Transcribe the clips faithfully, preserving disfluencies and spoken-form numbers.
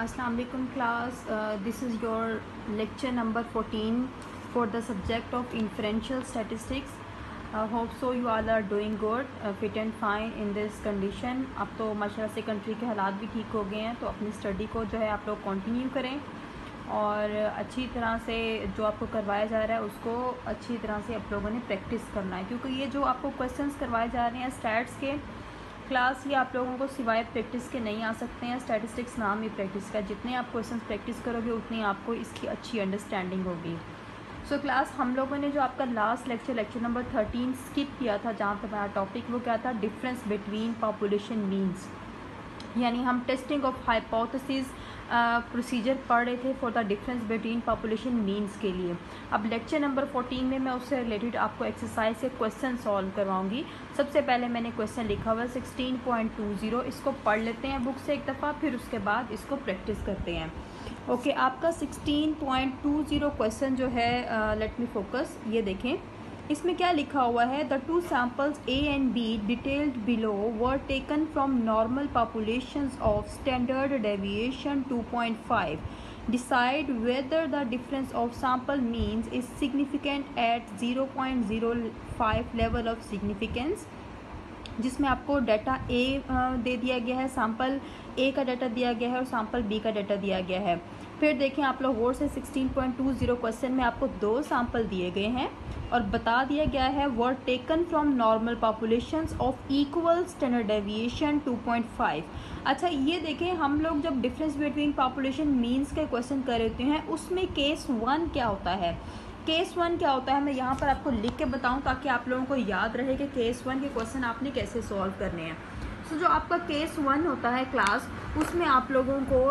Assalamu alaikum class. Uh, this is your lecture number fourteen for the subject of inferential statistics. Uh, hope so you all are doing good, uh, fit and fine in this condition. अब तो माशाल्लाह से country के हालात भी ठीक हो गए हैं, तो अपनी स्टडी को जो है आप लोग कंटिन्यू करें और अच्छी तरह से जो आपको करवाया जा रहा है उसको अच्छी तरह से आप लोगों ने प्रैक्टिस करना है, क्योंकि ये जो आपको क्वेश्चंस करवाए जा रहे हैं स्टैट्स के क्लास, ये आप लोगों को सिवाय प्रैक्टिस के नहीं आ सकते हैं। स्टैटिस्टिक्स नाम ही प्रैक्टिस का, जितने आप क्वेश्चन प्रैक्टिस करोगे उतनी आपको इसकी अच्छी अंडरस्टैंडिंग होगी। सो so, क्लास हम लोगों ने जो आपका last lecture lecture number thirteen skip किया था, जहाँ पर हमारा टॉपिक वो क्या था, डिफरेंस बिटवीन पॉपुलेशन मीन्स, यानी हम टेस्टिंग ऑफ हाइपोथेसिस प्रोसीजर पढ़ रहे थे for the difference between population means के लिए। अब लेक्चर नंबर फोर्टीन में मैं उससे रिलेटेड आपको एक्सरसाइज से क्वेश्चन सॉल्व करवाऊंगी। सबसे पहले मैंने क्वेश्चन लिखा हुआ है सिक्सटीन पॉइंट टू ज़ीरो, इसको पढ़ लेते हैं बुक से एक दफ़ा, फिर उसके बाद इसको प्रैक्टिस करते हैं। ओके okay, आपका sixteen point two zero question जो है, लेट मी फोकस, ये देखें इसमें क्या लिखा हुआ है। The two samples A and B detailed below were taken from normal populations of standard deviation two point five. Decide whether the difference of sample means is significant at zero point zero five level of significance, जिसमें आपको data ए दे दिया गया है, sample ए का data दिया गया है और सैम्पल बी का डाटा दिया गया है। फिर देखें आप लोग गौर से sixteen point two zero question में आपको दो सैम्पल दिए गए हैं और बता दिया गया है were taken from normal populations of equal standard deviation two point five. अच्छा ये देखें, हम लोग जब डिफरेंस बिटवीन पॉपुलेशन मीन्स के क्वेश्चन कर रहे हैं उसमें केस वन क्या होता है। केस वन क्या होता है मैं यहाँ पर आपको लिख के बताऊँ ताकि आप लोगों को याद रहे कि केस वन के क्वेश्चन आपने कैसे सॉल्व करने हैं। सो so, जो आपका केस वन होता है क्लास, उसमें आप लोगों को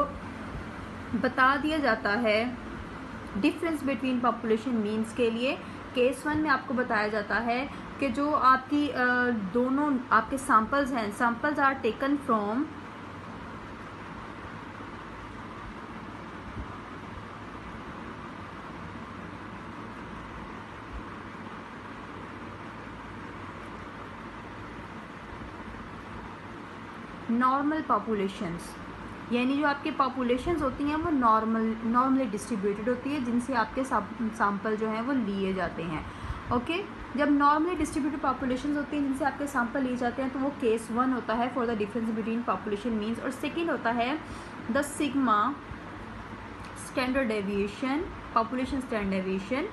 बता दिया जाता है डिफरेंस बिटवीन पॉपुलेशन मीन्स के लिए। केस वन में आपको बताया जाता है कि जो आपकी दोनों आपके सैम्पल्स हैं, samples are taken from normal populations, यानी जो आपकी पॉपुलेशंस होती हैं वो नॉर्मल नॉर्मली डिस्ट्रीब्यूटेड होती है, जिनसे आपके सैंपल जो हैं वो लिए जाते हैं। Okay okay? जब नॉर्मली डिस्ट्रीब्यूटेड पॉपुलेशंस होती हैं जिनसे आपके सैंपल लिए जाते हैं तो वो केस वन होता है for the difference between population means. और सेकेंड होता है the sigma standard deviation, population standard deviation,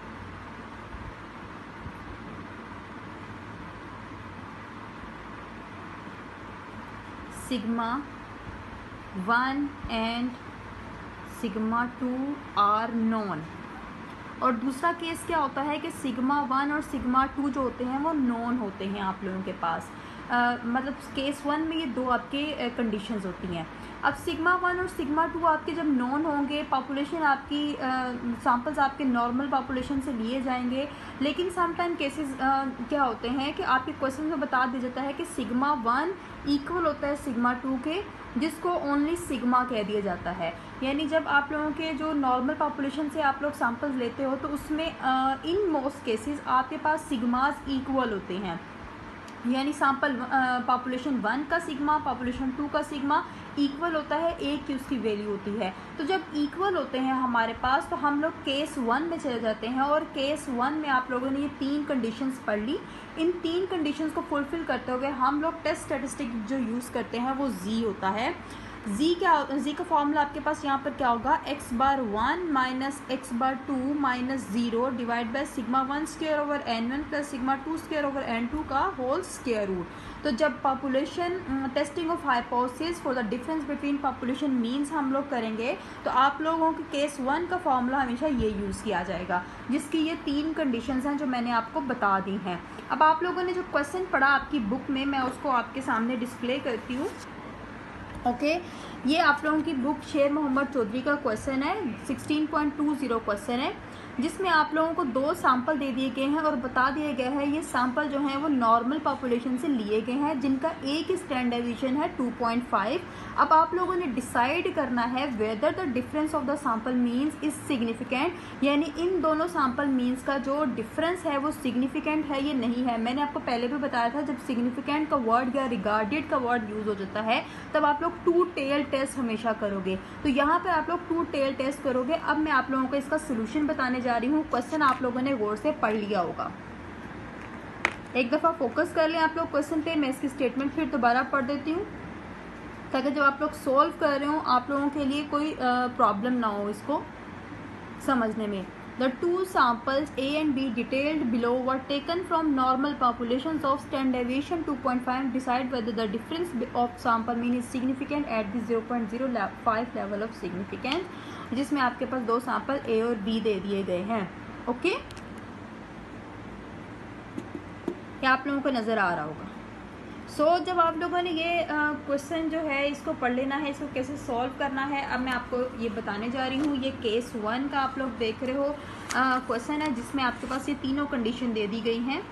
sigma one and sigma two are known. और दूसरा केस क्या होता है कि सिग्मा वन और सिग्मा टू जो होते हैं वो नॉन होते हैं आप लोगों के पास। uh, मतलब केस वन में ये दो आपके कंडीशंस uh, होती हैं। अब सिग्मा वन और सिग्मा टू आपके जब नॉन होंगे, पॉपुलेशन आपकी सैम्पल्स uh, आपके नॉर्मल पॉपुलेशन से लिए जाएंगे, लेकिन समटाइम केसेस uh, क्या होते हैं कि आपके क्वेश्चन में बता दिया जाता है कि सिग्मा वन इक्वल होता है सिग्मा टू के, जिसको ओनली सिग्मा कह दिया जाता है। यानी जब आप लोगों के जो नॉर्मल पॉपुलेशन से आप लोग सैम्पल्स लेते हो तो उसमें इन मोस्ट केसेस आपके पास सिग्मास इक्वल होते हैं, यानी सैम्पल पॉपुलेशन वन का सिग्मा पॉपुलेशन टू का सिग्मा इक्वल होता है, एक की उसकी वैल्यू होती है। तो जब इक्वल होते हैं हमारे पास तो हम लोग केस वन में चले जाते हैं, और केस वन में आप लोगों ने ये तीन कंडीशंस पढ़ ली। इन तीन कंडीशंस को फुलफिल करते हुए हम लोग टेस्ट स्टैटिस्टिक जो यूज़ करते हैं वो जी होता है। जी क्या, जी का फॉर्मूला आपके पास यहाँ पर क्या होगा, X bar one minus x bar two minus zero divide by sigma one square over N one plus sigma two square over N two का होल स्क्वायर रूट। तो जब population testing of hypothesis for the difference between population means हम लोग करेंगे तो आप लोगों के केस वन का फॉर्मूला हमेशा ये यूज़ किया जाएगा, जिसकी ये तीन कंडीशंस हैं जो मैंने आपको बता दी हैं। अब आप लोगों ने जो क्वेश्चन पढ़ा आपकी बुक में, मैं उसको आपके सामने डिस्प्ले करती हूँ। ओके okay, ये आप लोगों की बुक शेर मोहम्मद चौधरी का क्वेश्चन है, sixteen point two zero question है। जिसमें आप लोगों को दो सैंपल दे दिए गए हैं और बता दिया गया है ये सैंपल जो हैं वो नॉर्मल पॉपुलेशन से लिए गए हैं, जिनका एक स्टैंडर्ड डेविएशन है टू पॉइंट फाइव। अब आप लोगों ने डिसाइड करना है whether the difference of the sample means is significant, यानी इन दोनों सैंपल मीन्स का जो डिफरेंस है वो सिग्निफिकेंट है ये नहीं है। मैंने आपको पहले भी बताया था जब सिग्निफिकेंट का वर्ड या रिगार्डेड का वर्ड यूज हो जाता है तब आप लोग टू टेल टेस्ट हमेशा करोगे, तो यहाँ पर आप लोग टू टेल टेस्ट करोगे। अब मैं आप लोगों को इसका सोल्यूशन बताने जा रही हूँ। क्वेश्चन आप लोगों ने गौर से पढ़ लिया होगा, एक दफ़ा फोकस कर लें आप लोग क्वेश्चन पे। मैं इसकी स्टेटमेंट फिर दोबारा पढ़ देती हूँ ताकि जब आप लोग सोल्व कर रहे हो आप लोगों के लिए कोई प्रॉब्लम ना हो इसको समझने में। The two samples A and B detailed below were taken from normal populations of standard deviation two point five. Decide whether the difference of sample mean is significant at the zero point zero five level of significance, जिसमें आपके पास दो sample A और B दे दिए गए हैं। Okay, क्या आप लोगों को नज़र आ रहा होगा? सो so, जब आप लोगों ने ये क्वेश्चन जो है इसको पढ़ लेना है, इसको कैसे सॉल्व करना है, अब मैं आपको ये बताने जा रही हूँ। ये केस वन का आप लोग देख रहे हो क्वेश्चन है जिसमें आपके पास ये तीनों कंडीशन दे दी गई हैं।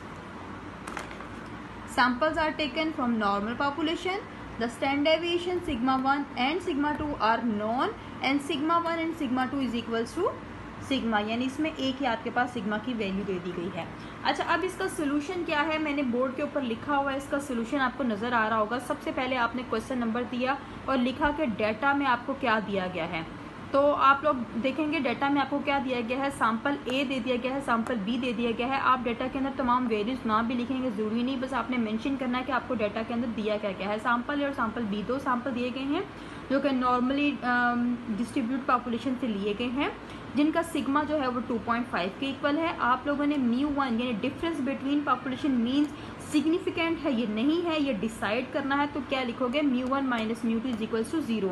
Samples are taken from normal population, the standard deviation sigma one and sigma two are known and sigma one and sigma two is equals to sigma, यानी इसमें एक ही आपके पास सिग्मा की वैल्यू दे दी गई है। अच्छा, अब इसका सोल्यूशन क्या है, मैंने बोर्ड के ऊपर लिखा हुआ है, इसका सोल्यूशन आपको नज़र आ रहा होगा। सबसे पहले आपने क्वेश्चन नंबर दिया और लिखा कि डेटा में आपको क्या दिया गया है। तो आप लोग देखेंगे डेटा में आपको क्या दिया गया है, सैंपल ए दे दिया गया है, सैंपल बी दे दिया गया है। आप डेटा के अंदर तमाम वैल्यूज़ ना भी लिखेंगे ज़रूरी नहीं, बस आपने मेंशन करना है कि आपको डेटा के अंदर दिया क्या क्या है। सैंपल ए और सैंपल बी दो सैंपल दिए गए हैं जो कि नॉर्मली डिस्ट्रीब्यूट पॉपुलेशन से लिए गए हैं, जिनका सिग्मा जो है वो टू पॉइंट फाइव के इक्वल है। आप लोगों ने म्यू वन यानी difference between population means significant है ये नहीं है, ये डिसाइड करना है। तो क्या लिखोगे, mu one minus mu two is equals to zero.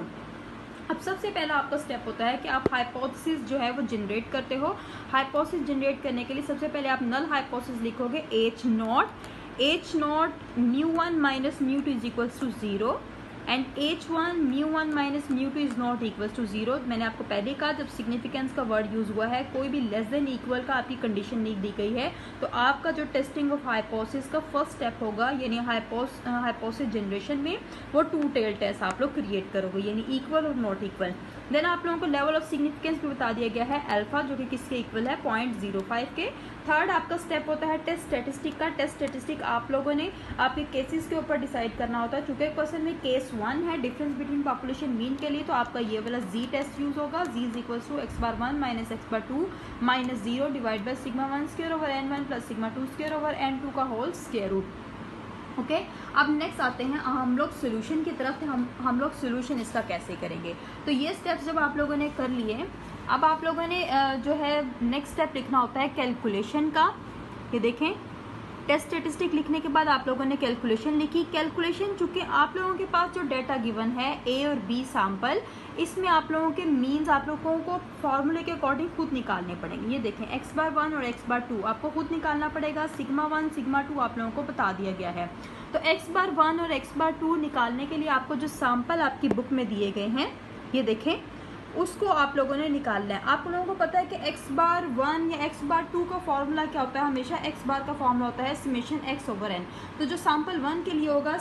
अब सबसे पहला आपका स्टेप होता है कि आप हाइपोथेसिस जो है वो जनरेट करते हो। हाइपोथेसिस जनरेट करने के लिए सबसे पहले आप नल हाइपोथेसिस लिखोगे H naught H naught mu one minus mu two is equals to zero and H one mu one minus mu two is not equals to zero. मैंने आपको पहले कहा जब सिग्निफिकेंस का वर्ड यूज हुआ है, कोई भी लेस देन इक्वल का आपकी कंडीशन नहीं दी गई है, तो आपका जो टेस्टिंग ऑफ हाइपोथेसिस का फर्स्ट स्टेप होगा यानी हाइपोथेसिस जनरेशन में वो टू टेल टेस्ट आप लोग क्रिएट करोगे, यानी इक्वल और नॉट इक्वल। देन आप लोगों को लेवल ऑफ सिग्निफिकेंस भी बता दिया गया है अल्फा, जो कि किसके इक्वल है, पॉइंट जीरो फाइव के। थर्ड आपका स्टेप होता है टेस्ट स्टैटिस्टिक का। टेस्ट स्टैटिस्टिक आप लोगों ने आपके केसेस के ऊपर डिसाइड करना होता है। चूंकि क्वेश्चन में केस वन है डिफरेंस बिटवीन पॉपुलेशन मीन के लिए, तो आपका ये वाला जी टेस्ट यूज होगा। Z is equals to x bar one minus x bar two minus zero divide by sigma one square over N one plus sigma two square over N two का whole square root. Okay okay? अब next आते हैं हम लोग solution की तरफ। हम हम लोग सोल्यूशन इसका कैसे करेंगे। तो ये स्टेप्स जब आप लोगों ने कर लिए, अब आप लोगों ने जो है नेक्स्ट स्टेप लिखना होता है कैलकुलेशन का। ये देखें, टेस्ट स्टैटिस्टिक लिखने के बाद आप लोगों ने कैलकुलेशन लिखी। कैलकुलेशन चूंकि आप लोगों के पास जो डेटा गिवन है ए और बी सैंपल, इसमें आप लोगों के मीन्स आप लोगों को फॉर्मूले के अकॉर्डिंग खुद निकालने पड़ेंगे। ये देखें, एक्स बार वन और एक्स बार टू आपको खुद निकालना पड़ेगा। सिग्मा वन सिग्मा टू आप लोगों को बता दिया गया है। तो एक्स बार वन और एक्स बार टू निकालने के लिए आपको जो सैंपल आपकी बुक में दिए गए हैं, ये देखें, उसको आप लोगों ने निकालना है। आप लोगों को पता है कि एक्स बार वन या एक्स बार टू का फॉर्मूला क्या होता है, हमेशा एक्स बार का फॉर्मूला होता है समेशन एक्स ओवर एन। तो जो सैंपल वन के लिए होगा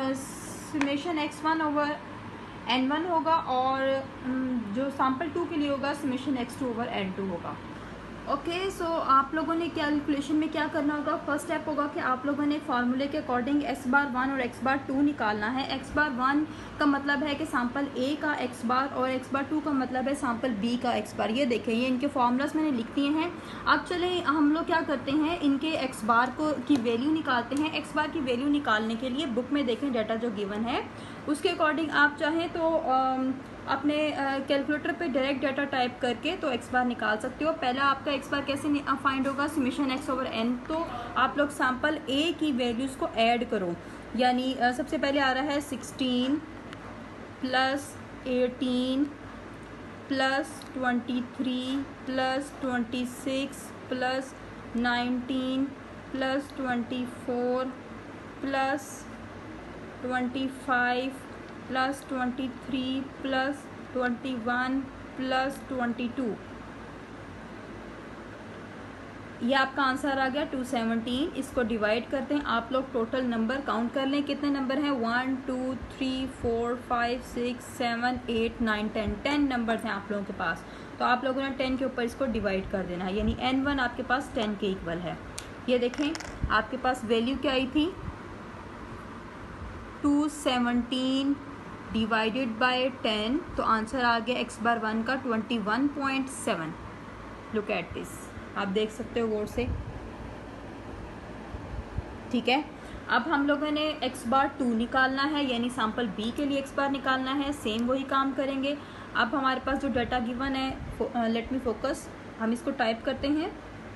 summation X one over N one होगा, और जो सैंपल टू के लिए होगा summation X two over N two होगा। ओके, सो आप लोगों ने कैलकुलेशन में क्या करना होगा, फर्स्ट स्टेप होगा कि आप लोगों ने फार्मूले के अकॉर्डिंग एक्स बार वन और एक्स बार टू निकालना है। एक्स बार वन का मतलब है कि सैंपल ए का एक्स बार, और एक्स बार टू का मतलब है सैंपल बी का एक्स बार। ये देखें, ये इनके फार्मूलास मैंने लिख दिए हैं। अब चले हम लोग क्या करते हैं, इनके एक्स बार को की वैल्यू निकालते हैं। एक्स बार की वैल्यू निकालने के लिए बुक में देखें डाटा जो गिवन है उसके अकॉर्डिंग आप चाहें तो आ, अपने कैलकुलेटर पे डायरेक्ट डाटा टाइप करके तो एक्स बार निकाल सकते हो। पहला आपका एक्स बार कैसे फाइंड होगा, समेशन एक्स ओवर एन। तो आप लोग सैंपल ए की वैल्यूज़ को ऐड करो, यानी आ, सबसे पहले आ रहा है sixteen plus eighteen plus twenty three plus twenty six plus nineteen plus twenty four plus twenty five plus twenty three plus twenty one plus twenty two. ये आपका आंसर आ गया टू सेवनटीन। इसको डिवाइड करते हैं, आप लोग टोटल नंबर काउंट कर लें कितने नंबर हैं, one two three four five six seven eight nine ten, ten number हैं आप लोगों के पास। तो आप लोगों ने टेन के ऊपर इसको डिवाइड कर देना है, यानी एन वन आपके पास टेन के इक्वल है। ये देखें आपके पास वैल्यू क्या आई थी, two seventeen divided by ten, तो आंसर आ गया एक्स बार वन का twenty one point seven. Look at this, आप देख सकते हो गौर से, ठीक है। अब हम लोगों ने एक्स बार टू निकालना है, यानी सैंपल बी के लिए एक्स बार निकालना है। सेम वही काम करेंगे। अब हमारे पास जो डाटा गिवन है, लेट मी फोकस, हम इसको टाइप करते हैं।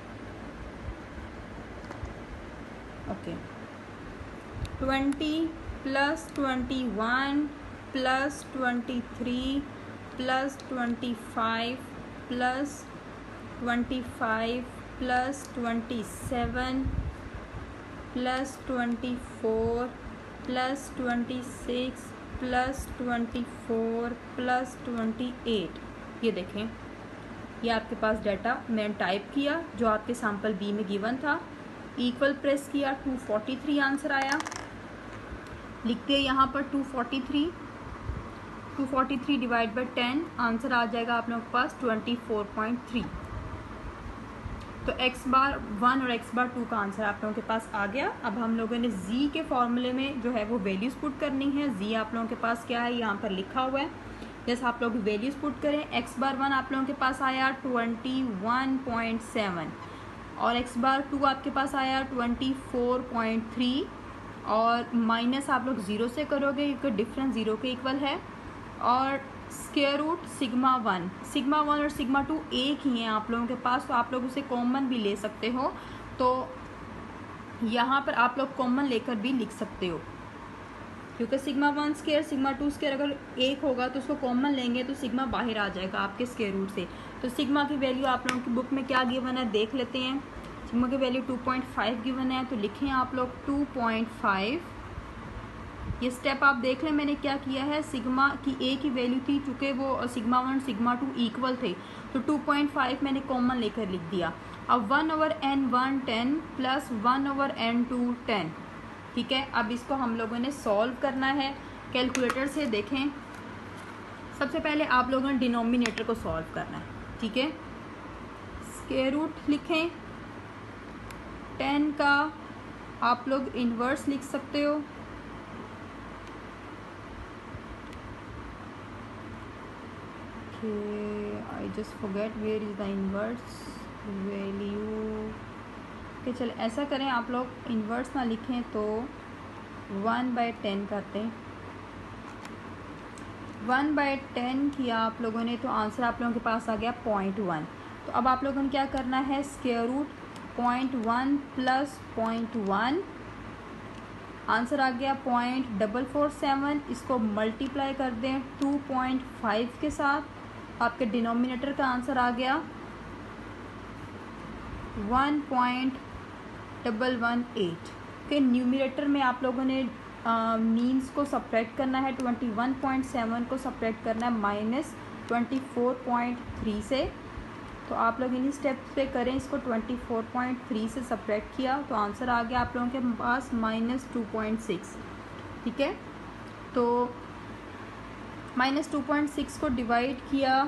Okay, twenty plus twenty one plus twenty three plus twenty five plus twenty five plus twenty seven plus twenty four plus twenty six plus twenty four plus twenty eight. ये देखें, ये आपके पास data मैंने type किया जो आपके sample B में given था, इक्वल प्रेस किया, टू फोर्टी थ्री आंसर आया। लिखते हैं यहाँ पर two forty three, two forty three divide by ten, answer आ जाएगा आप लोगों के पास ट्वेंटी फोर पॉइंट थ्री। तो एक्स बार वन और एक्स बार टू का आंसर आप लोगों के पास आ गया। अब हम लोगों ने जी के फॉर्मूले में जो है वो वैल्यूज पुट करनी है। जी आप लोगों के पास क्या है, यहाँ पर लिखा हुआ है। जैसे आप लोग वैल्यूज पुट करें, एक्स बार वन आप लोगों के पास आया ट्वेंटी वन पॉइंट सेवन और एक्स बार टू आपके पास आया ट्वेंटी फोर पॉइंट थ्री, और माइनस आप लोग ज़ीरो से करोगे क्योंकि डिफरेंस ज़ीरो के इक्वल है, और square root sigma one, sigma one और सिग्मा टू एक ही हैं आप लोगों के पास, तो आप लोग उसे कॉमन भी ले सकते हो। तो यहाँ पर आप लोग कॉमन लेकर भी लिख सकते हो, क्योंकि sigma one square sigma two square अगर एक होगा तो उसको कॉमन लेंगे तो सिग्मा बाहर आ जाएगा आपके स्क्वायर रूट से। तो सिग्मा की वैल्यू आप लोगों की बुक में क्या गिवन है देख लेते हैं। सिग्मा की value two point five given है, तो लिखें आप लोग टू पॉइंट फाइव। ये स्टेप आप देख लें मैंने क्या किया है, सिग्मा की ए की वैल्यू थी, चूँकि वो sigma one sigma two equal थे, तो टू पॉइंट फाइव मैंने कॉमन लेकर लिख दिया। अब one over N one ten plus one over N two ten, ठीक है। अब इसको हम लोगों ने सॉल्व करना है कैलकुलेटर से। देखें, सबसे पहले आप लोगों ने डिनोमिनेटर को सॉल्व करना है, ठीक है। स्क्वायर रूट लिखें, टेन का आप लोग इन्वर्स लिख सकते हो, I just forget where is the inverse value. Okay, चल ऐसा करें, आप लोग इन्वर्स ना लिखें तो वन बाय टेन करते हैं। वन बाय टेन किया आप लोगों ने तो आंसर आप लोगों के पास आ गया पॉइंट वन। तो अब आप लोगों ने क्या करना है, square root point one plus point one, answer आ गया पॉइंट डबल फोर सेवन। इसको मल्टीप्लाई कर दें टू पॉइंट फाइव के साथ, आपके डिनोमिनेटर का आंसर आ गया one point double one eight. के न्यूमिनेटर में आप लोगों ने मीन्स को सब्ट्रैक्ट करना है, ट्वेंटी वन पॉइंट सेवन को सब्ट्रैक्ट करना है minus twenty four point three से। तो आप लोग इन्हीं स्टेप्स पे करें इसको, ट्वेंटी फोर पॉइंट थ्री से सब्ट्रैक्ट किया तो आंसर आ गया आप लोगों के पास माइनस टू पॉइंट सिक्स, ठीक है। तो माइनस टू पॉइंट सिक्स को डिवाइड किया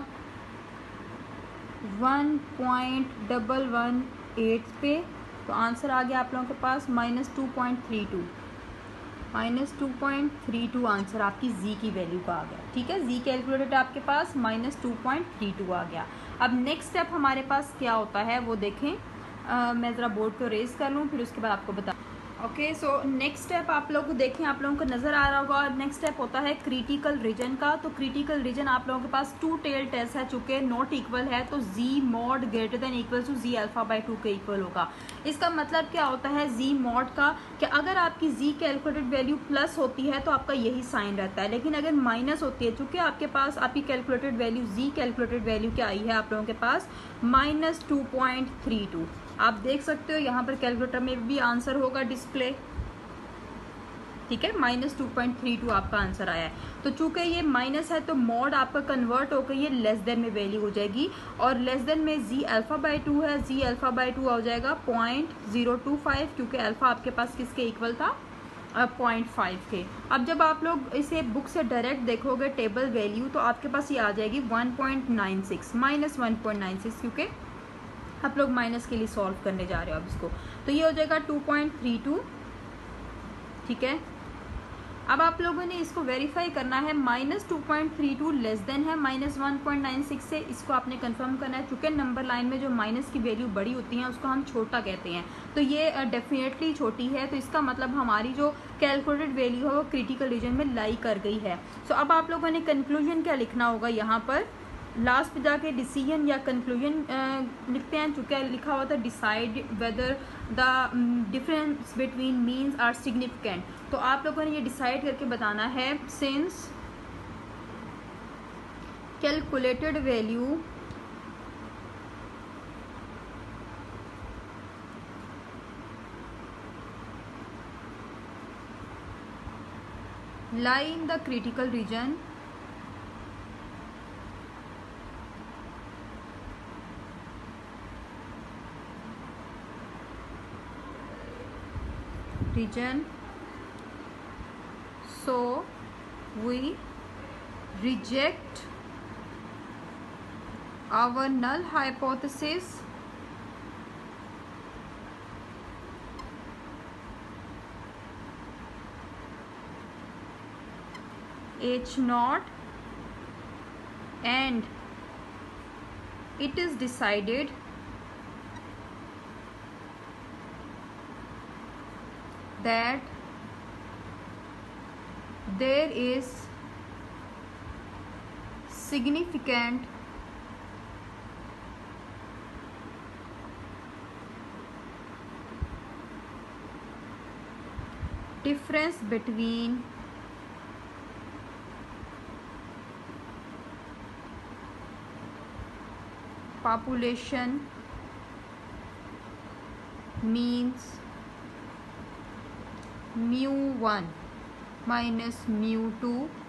one point double one eight पे, तो आंसर आ गया आप लोगों के पास minus two point three two, minus two point three two answer आपकी जी की वैल्यू का आ गया, ठीक है। जी कैलकुलेटेड आपके पास minus two point three two आ गया। अब नेक्स्ट स्टेप हमारे पास क्या होता है वो देखें। आ, मैं ज़रा बोर्ड को रेज कर लूँ फिर उसके बाद आपको बता। ओके, सो नेक्स्ट स्टेप आप लोग को देखें, आप लोगों को नज़र आ रहा होगा। नेक्स्ट स्टेप होता है क्रिटिकल रीजन का। तो क्रिटिकल रीजन आप लोगों के पास टू टेल टेस्ट है, चूँकि नॉट इक्वल है तो z mod greater than equal to z alpha by two के इक्वल होगा। इसका मतलब क्या होता है जी मॉड का, कि अगर आपकी जी कैलकुलेटेड वैल्यू प्लस होती है तो आपका यही साइन रहता है, लेकिन अगर माइनस होती है, चूँकि आपके पास आपकी calculated value z calculated value क्या आई है आप लोगों के पास minus two point three two. आप देख सकते हो यहाँ पर कैलकुलेटर में भी आंसर होगा डिस्प्ले। ठीक है, minus two point three two आपका आंसर आया है। तो चूंकि ये माइनस है तो मॉड आपका कन्वर्ट होकर ये लेस देन में वैल्यू हो जाएगी, और लेस देन में जी अल्फा बाई टू है, जी अल्फा बाई टू हो जाएगा पॉइंट जीरो टू फाइव, क्योंकि अल्फा आपके पास किसके इक्वल था, पॉइंट फाइव के। अब जब आप लोग इसे बुक से डायरेक्ट देखोगे टेबल वैल्यू, तो आपके पास ये आ जाएगी one point nine six minus one point nine six, क्योंकि आप लोग माइनस के लिए सॉल्व करने जा रहे हो अब इसको। तो ये हो जाएगा टू पॉइंट थ्री टू, ठीक है। अब आप लोगों ने इसको वेरीफाई करना है, minus two point three two less than है minus one point nine six से, इसको आपने कंफर्म करना है। चूंकि नंबर लाइन में जो माइनस की वैल्यू बड़ी होती है उसको हम छोटा कहते हैं, तो ये डेफिनेटली छोटी है, तो इसका मतलब हमारी जो कैलकुलेटेड वैल्यू है वो क्रिटिकल रीजन में लाई कर गई है। सो so, अब आप लोगों ने कंक्लूजन क्या लिखना होगा, यहाँ पर लास्ट पे जाके डिसीजन या कंक्लूजन लिखते हैं। चूँकि लिखा हुआ था decide whether the difference between means are significant, तो आप लोगों ने ये डिसाइड करके बताना है since calculated value lie in the critical region, region so we reject our null hypothesis H naught, and it is decided that there is significant difference between population means mu one minus mu two.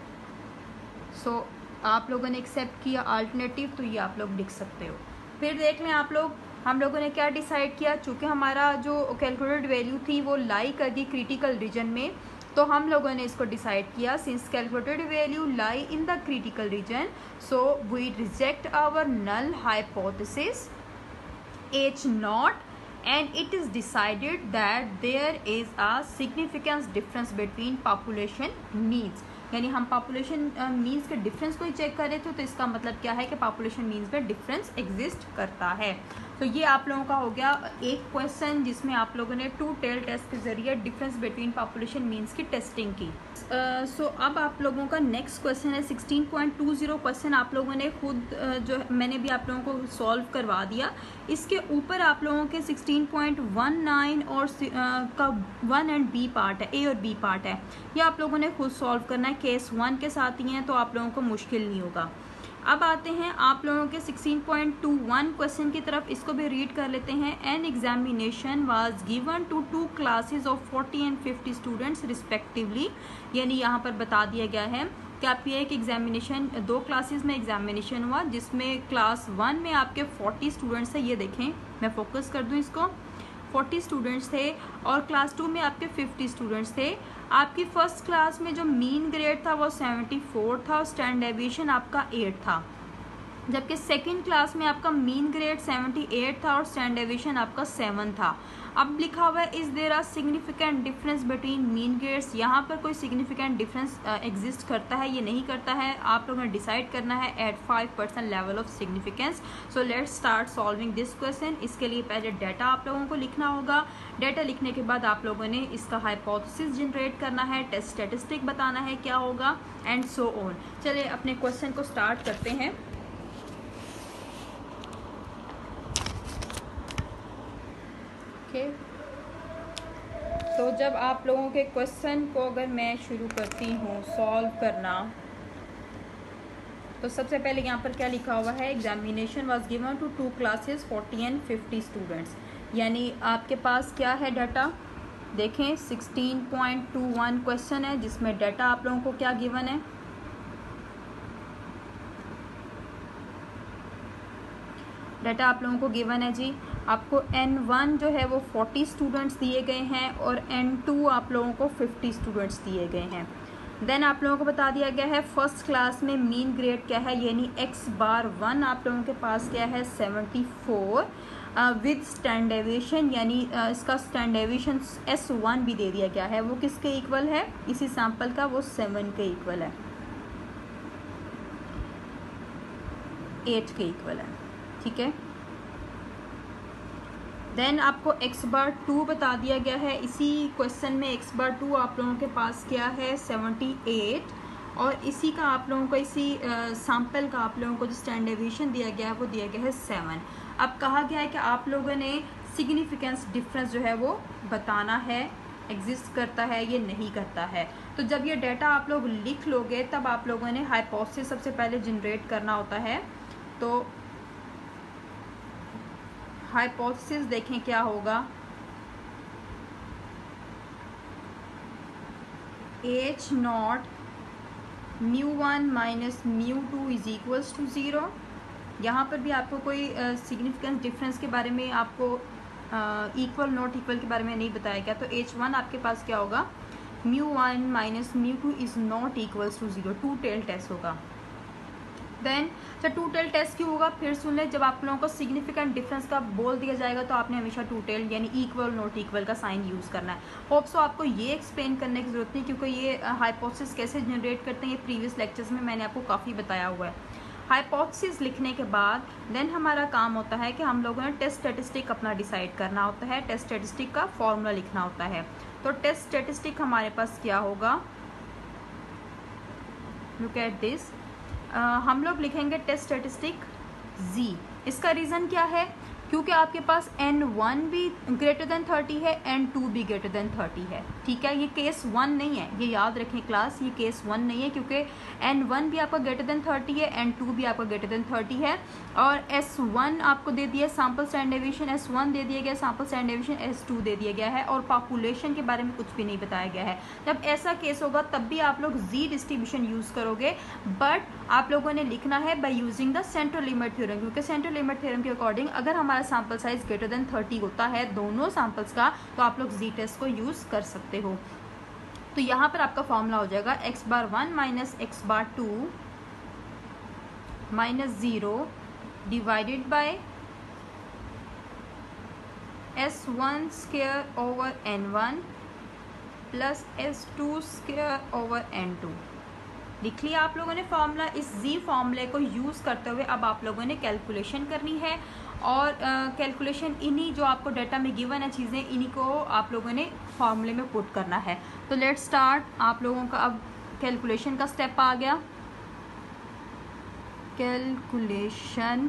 So आप लोगों ने accept किया alternative, तो ये आप लोग लिख सकते हो। फिर देख लें आप लोग, हम लोगों ने क्या डिसाइड किया, चूँकि हमारा जो कैलकुलेटेड वैल्यू थी वो लाई कर दी क्रिटिकल रीजन में, तो हम लोगों ने इसको डिसाइड किया since calculated value lie in the critical region, so we reject our null hypothesis H naught, and it is decided that there is a significant difference between population means। यानी हम population means के difference को ही check कर रहे थे, तो इसका मतलब क्या है कि पॉपुलेशन मीन्स में डिफरेंस एग्जिस्ट करता है। तो ये आप लोगों का हो गया एक क्वेश्चन जिसमें आप लोगों ने टू टेल टेस्ट के जरिए डिफरेंस बिटवीन पॉपुलेशन मीन्स की टेस्टिंग की। सो uh, so, अब आप लोगों का नेक्स्ट क्वेश्चन है sixteen point two zero. Question आप लोगों ने खुद uh, जो मैंने भी आप लोगों को सॉल्व करवा दिया। इसके ऊपर आप लोगों के सिक्सटीन पॉइंट वन नाइन और uh, का वन एंड बी पार्ट है, ए और बी पार्ट है, ये आप लोगों ने खुद सॉल्व करना है। केस वन के साथ ही हैं, तो आप लोगों को मुश्किल नहीं होगा। अब आते हैं आप लोगों के sixteen point two one question की तरफ, इसको भी रीड कर लेते हैं। An examination was given to two classes of forty and fifty students respectively. यानी यहाँ पर बता दिया गया है कि आप ये एक एग्जामिनेशन, दो क्लासेस में एग्जामिनेशन हुआ जिसमें क्लास वन में आपके फोर्टी स्टूडेंट्स थे। ये देखें, मैं फोकस कर दूँ इसको, फोर्टी स्टूडेंट्स थे, और क्लास टू में आपके फिफ्टी स्टूडेंट्स थे। आपकी फर्स्ट क्लास में जो मीन ग्रेड था वो सेवेंटी फोर था और स्टैंडर्ड डेविएशन आपका एट था, जबकि सेकंड क्लास में आपका मीन ग्रेड सेवेंटी एट था और स्टैंडर्ड डेविएशन आपका सेवन था। अब लिखा हुआ है is there a significant difference between mean grades. यहाँ पर कोई सिग्निफिकेंट डिफरेंस एग्जिस्ट करता है, ये नहीं करता है। आप लोगों ने डिसाइड करना है at five percent level of significance. So let's start solving this question. इसके लिए पहले डाटा आप लोगों को लिखना होगा। डाटा लिखने के बाद आप लोगों ने इसका हाइपोथेसिस जनरेट करना है, टेस्ट स्टैटिस्टिक बताना है क्या होगा, एंड सो ऑन। चलिए अपने क्वेश्चन को स्टार्ट करते हैं। तो जब आप लोगों के क्वेश्चन को अगर मैं शुरू करती हूँ सॉल्व करना, तो सबसे पहले यहाँ पर क्या लिखा हुआ है, examination was given to two classes forty and fifty students. यानी आपके पास क्या है डाटा, देखें sixteen point two one question है जिसमें डाटा आप लोगों को क्या गिवन है, डाटा आप लोगों को गिवन है जी। आपको एन वन जो है वो फोर्टी स्टूडेंट्स दिए गए हैं और एन टू आप लोगों को फिफ्टी स्टूडेंट्स दिए गए हैं। देन आप लोगों को बता दिया गया है फर्स्ट क्लास में मीन ग्रेड क्या है, यानी एक्स बार वन आप लोगों के पास क्या है seventy four with stand deviation, यानी uh, इसका स्टैंड डेविएशन एस वन भी दे दिया गया है। वो किसके इक्वल है, इसी सैंपल का वो सेवन के इक्वल है, एट के इक्वल है, ठीक है। देन आपको x बार टू बता दिया गया है। इसी क्वेश्चन में x बार टू आप लोगों के पास क्या है सेवेंटी एट, और इसी का आप लोगों को इसी सैंपल का आप लोगों को जो स्टैंड डेविएशन दिया गया है वो दिया गया है सेवन। अब कहा गया है कि आप लोगों ने सिग्निफिकेंस डिफरेंस जो है वो बताना है, एग्जिस्ट करता है ये नहीं करता है। तो जब ये डाटा आप लोग लिख लोगे तब आप लोगों ने हाइपोथेसिस सबसे पहले जनरेट करना होता है। तो हाइपोथेसिस देखें क्या होगा, H naught mu one minus mu two is equals to zero. यहाँ पर भी आपको कोई सिग्निफिकेंस uh, डिफरेंस के बारे में आपको इक्वल नॉट इक्वल के बारे में नहीं बताया गया। तो एच वन आपके पास क्या होगा, mu one minus mu two is not equals to zero, two tail test होगा। देन जब टू टेल टेस्ट क्यों होगा, फिर सुन ले, जब आप लोगों को सिग्निफिकेंट डिफरेंस का बोल दिया जाएगा तो आपने हमेशा टू टेल यानी इक्वल नॉट इक्वल का साइन यूज़ करना है। होप सो आपको ये एक्सप्लेन करने की जरूरत नहीं, क्योंकि ये हाइपोथेसिस कैसे जनरेट करते हैं ये प्रीवियस लेक्चर्स में मैंने आपको काफ़ी बताया हुआ है। हाइपोथेसिस लिखने के बाद देन हमारा काम होता है कि हम लोगों ने टेस्ट स्टैटिस्टिक अपना डिसाइड करना होता है, टेस्ट स्टैटिस्टिक का फॉर्मूला लिखना होता है। तो टेस्ट स्टैटिस्टिक हमारे पास क्या होगा, लुक एट दिस, हम लोग लिखेंगे टेस्ट स्टैटिस्टिक z। इसका रीज़न क्या है, क्योंकि आपके पास एन वन भी ग्रेटर देन थर्टी है, एन टू भी ग्रेटर देन थर्टी है, ठीक है। ये केस वन नहीं है, ये याद रखें क्लास, ये केस वन नहीं है, क्योंकि एन वन भी आपका ग्रेटर देन थर्टी है, एन टू भी आपका ग्रेटर देन थर्टी है, और एस वन आपको दे दिया sample stand deviation s one दे दिया गया, sample stand deviation s two दे दिया गया है, और पॉपुलेशन के बारे में कुछ भी नहीं बताया गया है। जब ऐसा केस होगा तब भी आप लोग जी डिस्ट्रीब्यूशन यूज़ करोगे, बट आप लोगों ने लिखना है by using the central limit theorem, क्योंकि सेंट्रल लिमिट थ्योरम के अकॉर्डिंग अगर हमारा sample size greater than thirty होता है दोनों सैम्पल्स का, तो आप लोग जी टेस्ट को यूज़ कर सकते हो। तो यहाँ पर आपका फॉर्मूला हो जाएगा x bar one minus x bar two minus zero divided by s one square over N one plus s two square over N two. लिख लिया आप लोगों ने फॉर्मूला। इस जी फॉर्मूले को यूज़ करते हुए अब आप लोगों ने कैलकुलेशन करनी है, और कैलकुलेशन uh, इन्हीं जो आपको डाटा में गिवन है चीज़ें, इन्हीं को आप लोगों ने फॉर्मूले में पुट करना है। तो लेट स्टार्ट। आप लोगों का अब कैलकुलेशन का स्टेप आ गया। कैलकुलेशन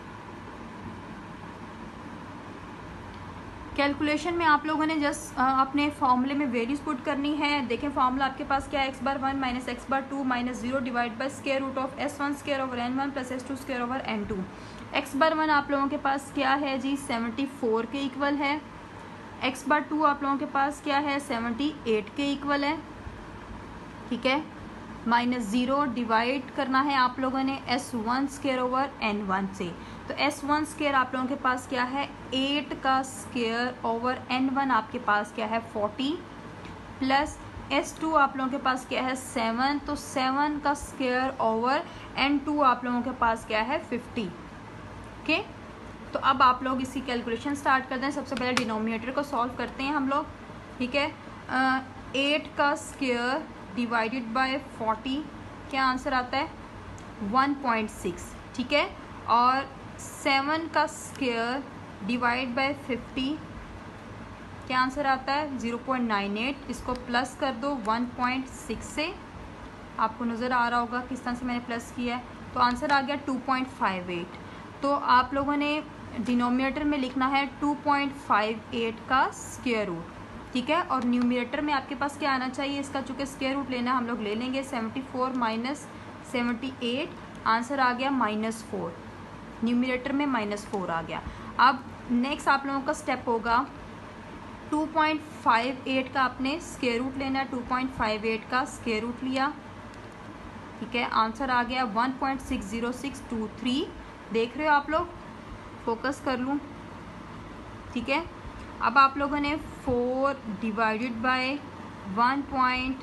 कैलकुलेशन में आप लोगों ने जस्ट अपने फॉर्मूले में वैल्यूज पुट करनी है। देखें फॉर्मूला आपके पास क्या है, x bar one minus x bar two minus zero divide by square root of s one square over N one plus s two square over N two. X bar one आप लोगों के पास क्या है जी, सेवेंटी फोर के equal है। X bar two आप लोगों के पास क्या है, सेवेंटी एट के इक्वल है, ठीक है। माइनस ज़ीरो डिवाइड करना है आप लोगों ने s one square over N one से। तो एस वन स्क्वायर आप लोगों के पास क्या है, एट का स्क्वायर ओवर एन वन आपके पास क्या है, फोर्टी, प्लस एस टू आप लोगों के पास क्या है, सेवन, तो सेवन का स्क्वायर ओवर एन टू आप लोगों के पास क्या है, फिफ्टी। ओके, तो अब आप लोग इसकी कैलकुलेशन स्टार्ट करते हैं। सबसे पहले डिनोमिनेटर को सॉल्व करते हैं हम लोग, ठीक है। एट का स्क्वायर डिवाइडेड बाय फोर्टी, क्या आंसर आता है, वन पॉइंट सिक्स, ठीक है। और सेवन का स्क्वायर डिवाइड बाय फिफ्टी, क्या आंसर आता है, ज़ीरो पॉइंट नाइन एट। इसको प्लस कर दो वन पॉइंट सिक्स से, आपको नज़र आ रहा होगा किस तरह से मैंने प्लस किया है, तो आंसर आ गया टू पॉइंट फाइव एट। तो आप लोगों ने डिनोमिनेटर में लिखना है टू पॉइंट फाइव एट का स्क्वायर रूट, ठीक है। और न्यूमिनेटर में आपके पास क्या आना चाहिए, इसका चूँकि स्क्वायर रूट लेना हम लोग ले लेंगे, seventy four minus seventy eight, answer आ गया माइनस फोर, न्यूमिनेटर में माइनस फोर आ गया। अब नेक्स्ट आप लोगों का स्टेप होगा टू पॉइंट फाइव एट का आपने स्क्वायर रूट लेना है, टू पॉइंट फाइव एट का स्क्वायर रूट लिया, ठीक है, आंसर आ गया one point six zero six two three. देख रहे हो आप लोग, फोकस कर लूँ, ठीक है। अब आप लोगों ने four divided by one point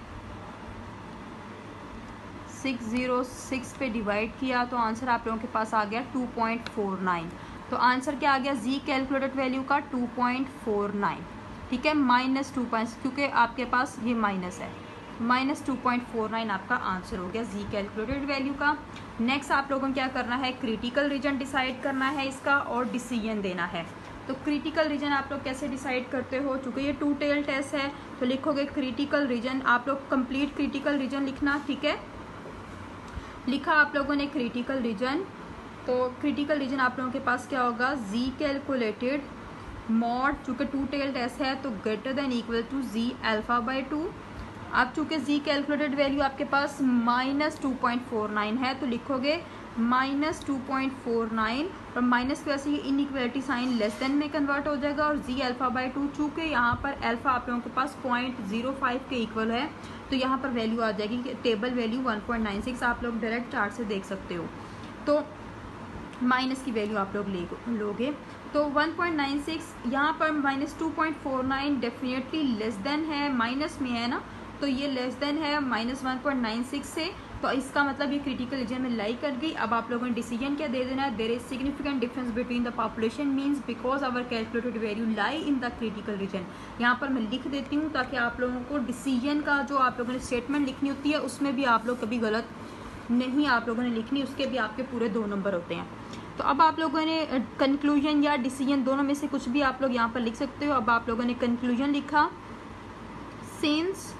six zero six पे डिवाइड किया तो आंसर आप लोगों के पास आ गया टू पॉइंट फोर नाइन। तो आंसर क्या आ गया जी कैलकुलेटेड वैल्यू का टू पॉइंट फोर नाइन, ठीक है, माइनस टू पॉइंट, क्योंकि आपके पास ये माइनस है, minus two point four nine आपका आंसर हो गया जी कैलकुलेटेड वैल्यू का। नेक्स्ट आप लोगों को क्या करना है, क्रिटिकल रीजन डिसाइड करना है इसका और डिसीजन देना है। तो क्रिटिकल रीजन आप लोग कैसे डिसाइड करते हो, चूँकि ये टू टेल टेस्ट है तो लिखोगे क्रिटिकल रीजन, आप लोग कंप्लीट क्रिटिकल रीजन लिखना, ठीक है। लिखा आप लोगों ने क्रिटिकल रीजन, तो क्रिटिकल रीजन आप लोगों के पास क्या होगा, जी कैलकुलेटेड मॉड, चूँकि टू टेल टेस्ट है तो greater than equal to z alpha by two. अब चूँकि जी कैलकुलेटेड वैल्यू आपके पास minus two point four nine है तो लिखोगे minus two point four nine, और माइनस की वजह से ये इनइक्वलिटी साइन लेस देन में कन्वर्ट हो जाएगा, और जी अल्फा बाई टू, चूँकि यहाँ पर अल्फा आप लोगों के पास पॉइंट जीरो फाइव के इक्वल है तो यहाँ पर वैल्यू आ जाएगी table value one point nine six, आप लोग डायरेक्ट चार्ट से देख सकते हो। तो माइनस की वैल्यू आप लोग ले लोगे तो वन पॉइंट नाइन सिक्स, यहाँ पर minus two point four nine definitely less than है, माइनस में है ना, तो ये लेस देन है minus one point nine six से, तो इसका मतलब ये क्रिटिकल रीजन में लाई कर गई। अब आप लोगों ने डिसीजन क्या दे देना है, there is significant difference between the population means because our calculated value lie in the critical region. यहाँ पर मैं लिख देती हूँ ताकि आप लोगों को डिसीजन का जो आप लोगों ने स्टेटमेंट लिखनी होती है उसमें भी आप लोग कभी गलत नहीं आप लोगों ने लिखनी, उसके भी आपके पूरे दो नंबर होते हैं। तो अब आप लोगों ने कंक्लूजन या डिसीजन दोनों में से कुछ भी आप लोग यहाँ पर लिख सकते हो। अब आप लोगों ने कंक्लूजन लिखा, since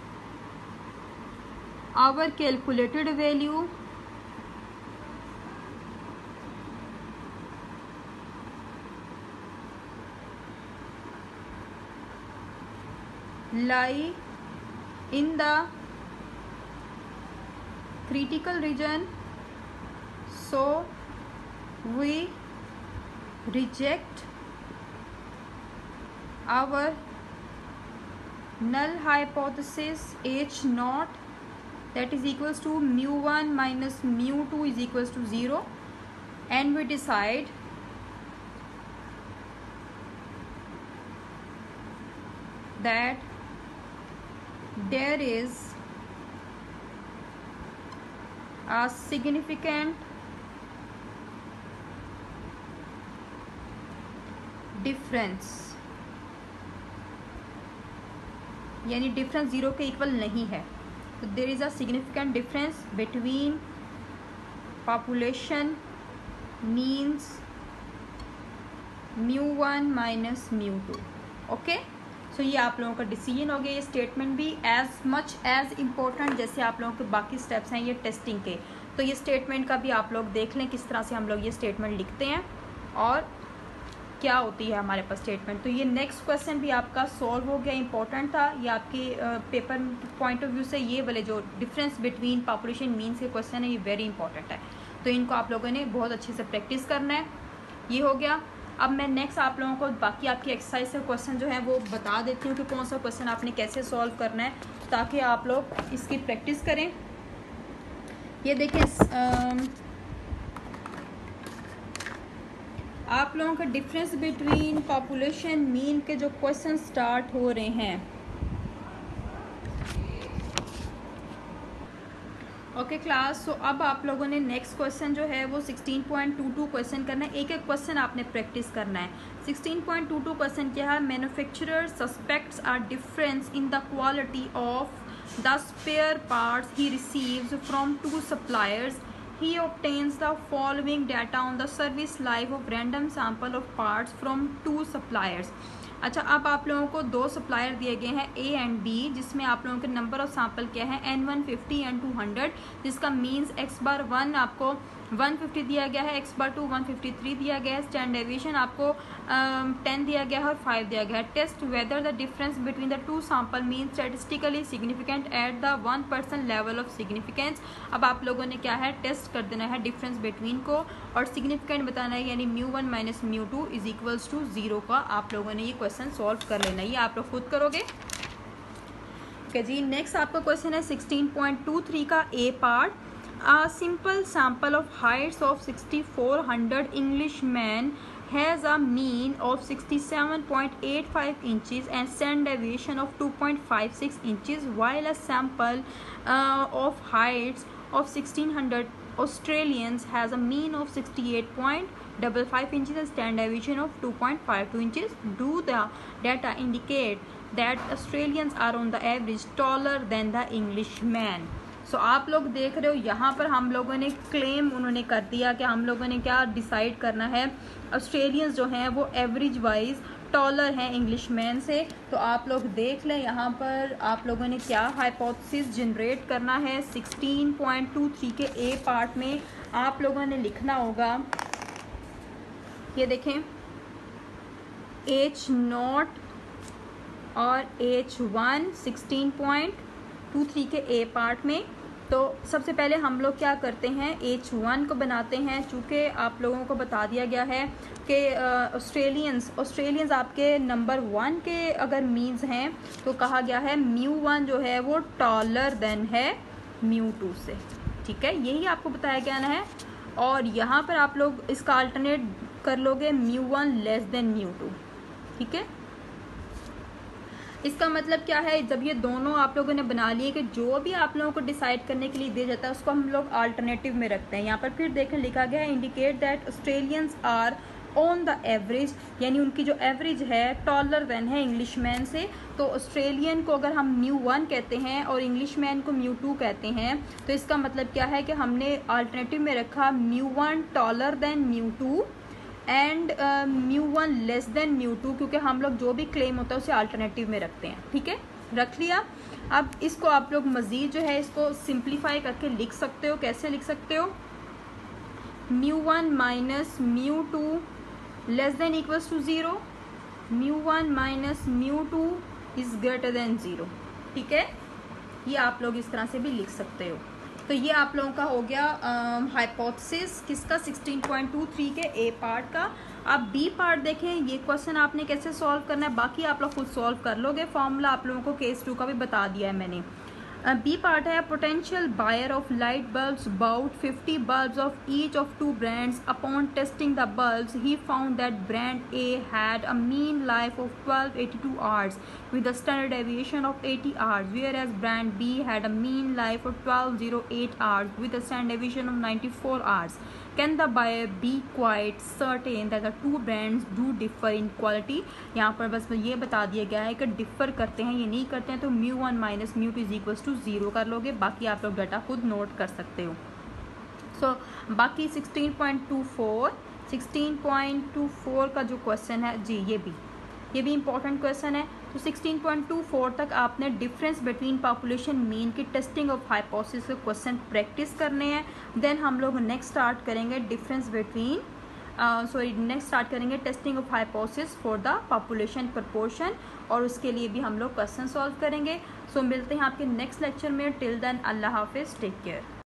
our calculated value lie in the critical region, so we reject our null hypothesis H naught, that is equals to mu one minus mu two is equals to zero, and we decide that there is a significant difference, यानी difference zero के equal नहीं है, तो there is a significant difference between population means mu one minus mu two. Okay, so ये आप लोगों का decision हो गया। ये स्टेटमेंट भी एज मच एज इम्पोर्टेंट जैसे आप लोगों के बाकी स्टेप्स हैं ये टेस्टिंग के, तो ये स्टेटमेंट का भी आप लोग देख लें किस तरह से हम लोग ये स्टेटमेंट लिखते हैं और क्या होती है हमारे पास स्टेटमेंट। तो ये नेक्स्ट क्वेश्चन भी आपका सॉल्व हो गया, इंपॉर्टेंट था ये आपके पेपर पॉइंट ऑफ व्यू से। ये वाले जो डिफरेंस बिटवीन पॉपुलेशन मीन्स के क्वेश्चन है ये वेरी इंपॉर्टेंट है, तो इनको आप लोगों ने बहुत अच्छे से प्रैक्टिस करना है। ये हो गया। अब मैं नेक्स्ट आप लोगों को बाकी आपकी एक्सरसाइज से क्वेश्चन जो है वो बता देती हूँ कि कौन सा क्वेश्चन आपने कैसे सॉल्व करना है ताकि आप लोग इसकी प्रैक्टिस करें। ये देखें, आप लोगों का डिफरेंस बिटवीन पॉपुलेशन मीन के जो क्वेश्चन स्टार्ट हो रहे हैं। ओके क्लास, सो अब आप लोगों ने नेक्स्ट क्वेश्चन जो है वो sixteen point two two question करना है। एक एक क्वेश्चन आपने प्रैक्टिस करना है। Sixteen point two two question क्या है, manufacturer suspects are difference in the quality of the spare parts he receives from two suppliers. He obtains the following data on the service life of random sample of parts from two suppliers। अच्छा, अब आप लोगों को दो supplier दिए गए हैं ए and B, जिसमें आप लोगों के नंबर ऑफ सैंपल क्या है n one fifty and two hundred, जिसका मीन्स एक्स बार वन आपको वन फिफ्टी दिया गया है, x bar two one fifty three दिया गया है, स्टैंडर्ड डेविएशन आपको टेन दिया गया है और फाइव दिया गया है। Test whether the difference between the two sample mean statistically significant at the one percent level of significance. अब आप लोगों ने क्या है, टेस्ट कर देना है डिफरेंस बिटवीन को और सिग्निफिकेंट बताना है, यानी mu one minus mu two is equals to zero का आप लोगों ने ये क्वेश्चन सॉल्व कर लेना है। ये आप लोग खुद करोगे। ओके जी, नेक्स्ट आपका क्वेश्चन है सिक्सटीन पॉइंट टू थ्री का A part. A simple sample of heights of sixty-four hundred Englishmen has a mean of sixty-seven point eight five inches and standard deviation of two point five six inches, while a sample uh, of heights of sixteen hundred Australians has a mean of sixty-eight point five five inches and standard deviation of two point five two inches. Do the data indicate that Australians are on the average taller than the Englishmen? So so, आप लोग देख रहे हो यहाँ पर हम लोगों ने क्लेम उन्होंने कर दिया कि हम लोगों ने क्या डिसाइड करना है, ऑस्ट्रेलियंस जो हैं वो एवरेज वाइज टॉलर हैं इंग्लिशमैन से। तो आप लोग देख लें यहाँ पर आप लोगों ने क्या हाइपोथेसिस जनरेट करना है। सिक्सटीन पॉइंट टू थ्री के ए पार्ट में आप लोगों ने लिखना होगा, ये देखें एच नॉट और H one sixteen point two three के ए पार्ट में। तो सबसे पहले हम लोग क्या करते हैं, एच वन को बनाते हैं। चूँकि आप लोगों को बता दिया गया है कि ऑस्ट्रेलियंस ऑस्ट्रेलियंस आपके नंबर वन के अगर मीन्स हैं तो कहा गया है म्यू वन जो है वो टॉलर देन है म्यू टू से, ठीक है, यही आपको बताया गया ना है। और यहाँ पर आप लोग इसका अल्टरनेट कर लोगे mu one less than mu two, ठीक है। इसका मतलब क्या है, जब ये दोनों आप लोगों ने बना लिए कि जो भी आप लोगों को डिसाइड करने के लिए दिया जाता है उसको हम लोग अल्टरनेटिव में रखते हैं। यहाँ पर फिर देखें लिखा गया है indicate that Australians are on the average, यानी उनकी जो एवरेज है टॉलर देन है इंग्लिशमैन से। तो ऑस्ट्रेलियन को अगर हम म्यू वन कहते हैं और इंग्लिशमैन को म्यू टू कहते हैं तो इसका मतलब क्या है कि हमने अल्टरनेटिव में रखा mu one taller than mu two and mu one less than mu two, क्योंकि हम लोग जो भी क्लेम होता है उसे अल्टरनेटिव में रखते हैं, ठीक है, रख लिया। अब इसको आप लोग मज़ीद जो है इसको सिंप्लीफाई करके लिख सकते हो। कैसे लिख सकते हो, mu one minus mu two less than equals to zero, mu one minus mu two is greater than zero, ठीक है, ये आप लोग इस तरह से भी लिख सकते हो। तो ये आप लोगों का हो गया हाइपोथेसिस um, किसका, सिक्सटीन पॉइंट टू थ्री के ए पार्ट का। अब बी पार्ट देखें, ये क्वेश्चन आपने कैसे सॉल्व करना है, बाकी आप लोग खुद सॉल्व कर लोगे। फॉर्मूला आप लोगों को केस टू का भी बता दिया है मैंने। बी पार्ट है potential buyer of light bulbs about fifty bulbs of each of two brands upon testing the bulbs he found that brand A had a mean life of twelve eighty two hours with a standard deviation of eighty hours, whereas brand B had a mean life of twelve oh eight hours with a standard deviation of ninety-four hours. Can the buyer be quite certain that the two brands do differ in quality? यहाँ पर बस ये बता दिया गया है कि differ करते हैं, ये नहीं करते हैं, तो mu one minus mu two is equals to zero कर लोगे। बाकी आप लोग डाटा खुद नोट कर सकते हो। सो so, बाकी sixteen point two four sixteen point two four का जो क्वेश्चन है जी, ये भी ये भी इंपॉर्टेंट क्वेश्चन है। तो सिक्सटीन पॉइंट टू फोर तक आपने डिफरेंस बिटवीन पॉपुलेशन मीन की टेस्टिंग ऑफ हाइपोथेसिस के क्वेश्चन प्रैक्टिस करने हैं। देन हम लोग नेक्स्ट स्टार्ट करेंगे difference between sorry next start करेंगे testing of hypothesis for the population proportion, और उसके लिए भी हम लोग क्वेश्चन सॉल्व करेंगे। सो so, मिलते हैं आपके नेक्स्ट लेक्चर में। टिल देन अल्लाह हाफिज़, टेक केयर।